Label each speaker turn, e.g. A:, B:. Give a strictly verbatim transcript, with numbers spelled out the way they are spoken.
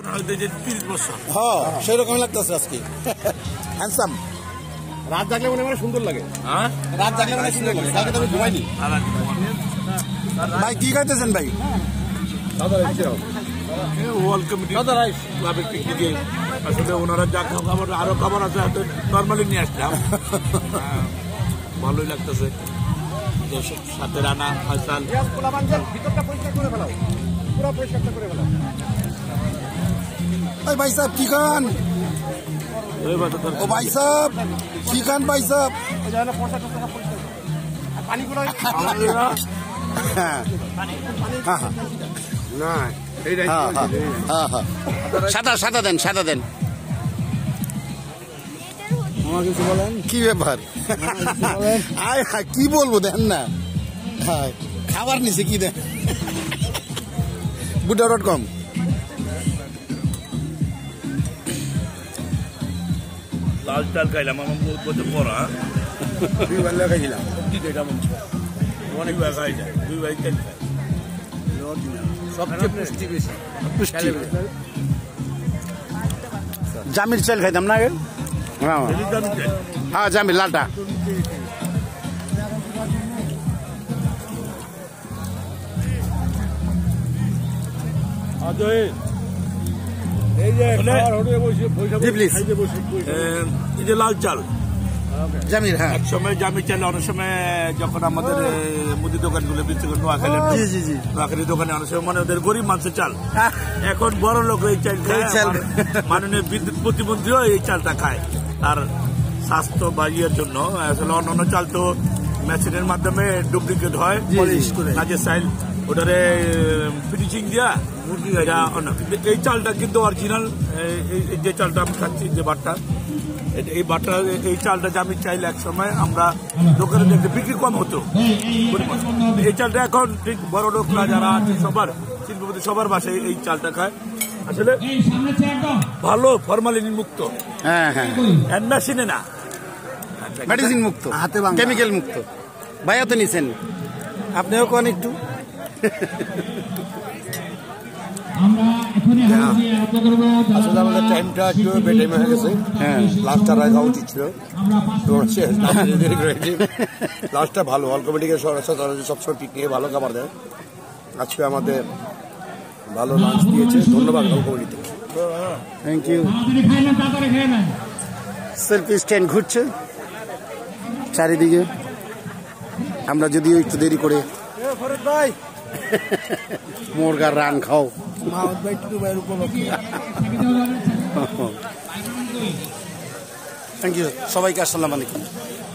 A: হ্যাঁ সেরকম লাগতেছে আজকে হ্যান্ডসাম।
B: রাত জাগলে মনে হয় সুন্দর লাগে।
A: হ্যাঁ
B: রাত জাগলে মনে সুন্দর লাগে। কালকে তো আমি ঘুমাইনি।
A: ভাই কি খাইতেছেন ভাই?
C: ওয়ার্ল্ড কমিটি ক্লাবের পিকনিকে আসলে ওনারা যা খাবার আরো খাবার আছে হয়তো নর্মালি নিয়ে আসলাম। ভালোই লাগতেছে। সাথে রানা হাসান
A: ভাই সাহেব কি খান? ও ভাই সাহেব কি খান ভাই সাহেব?
B: সাদা সাদা দেন সাদা দেন।
A: কিছু বলেন কি ব্যাপার? কি বলবো দেন না খাবার নিচে কি দেন? বুড্ডা ডট কম
C: লাল চাল খাইলাম আমার বলতে পড়া
B: দুই বেলা খাইছিলাম
C: অনেক বার খাই যায় দুই ভাই তেল খাই
B: সবচেয়ে পুষ্টি বেশি।
A: পুষ্টি জামির চাল খাইতাম না হ্যাঁ জামির লালটা
C: এই যে লাল চাল
A: জামির। হ্যাঁ
C: এক সময় জামির চাল অনেক সময় যখন আমাদের মুদি দোকানগুলো বিক্রি করে নোয়াখালী নোয়াখালী দোকানে অনেক সময় মানে ওদের গরিব মানুষের চাল। এখন বড় লোক এই চাল খায়, মাননীয় বিদ্যুৎ প্রতিমন্ত্রীও এই চালটা খায়। আর স্বাস্থ্য বাড়িয়ার জন্য আসলে অন্যান্য চাল তো মেশিনের মাধ্যমে ডুপ্লিকেট হয় কাজের চাল ওটারে ফিনিশিং দিয়া এই চালটা কিন্তু অরিজিনাল। যে চালটা আমি খাচ্ছি যে বাটটা এই বাটটা এই চালটা যে আমি চাইলে এক সময় আমরা দোকানে দেখতে বিক্রি কম হতো। এই চালটা এখন ঠিক বড় লোকরা যারা আছে সবার শিল্পপতি সবার বাসায় এই চালটা খায়। আসলে ভালো ফরমালিন মুক্ত,
A: হ্যাঁ হ্যাঁ
C: মেশিনে না
A: মেডিসিন মুক্ত হাতে কেমিক্যাল মুক্ত। ভাইয়া তো নিছেন আপনিও কোন একটু
B: আসলে আমাদের টাইমটা একটু বেটাইম হয়ে গেছে। হ্যাঁ লাস্টটা রায় খাওয়া উচিত ছিল তো লাস্টটা ভালো। হল কমিটিকে সবসময় পিকনিকে ভালো খাবার দেয়। আজকে আমাদের ভালো লাঞ্চ দিয়েছে, ধন্যবাদ হল কমিটিতে।
A: Thank you. সেলফি স্ট্যান্ড ঘুরছে চারিদিকে। আমরা যদিও একটু দেরি করে মুরগার রান খাও থ্যাংক ইউ সবাইকে আসসালামু আলাইকুম।